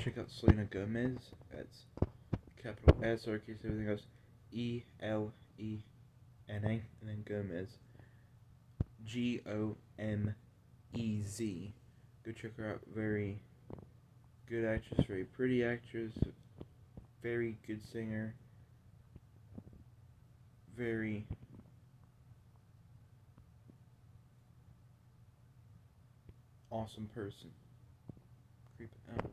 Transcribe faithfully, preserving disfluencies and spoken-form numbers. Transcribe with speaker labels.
Speaker 1: check out Selena Gomez. That's capital S, lowercase, everything else. E L E N A, and then Gomez. G O M E Z. Go check her out. Very good actress, very pretty actress, very good singer, very awesome person. Creep out.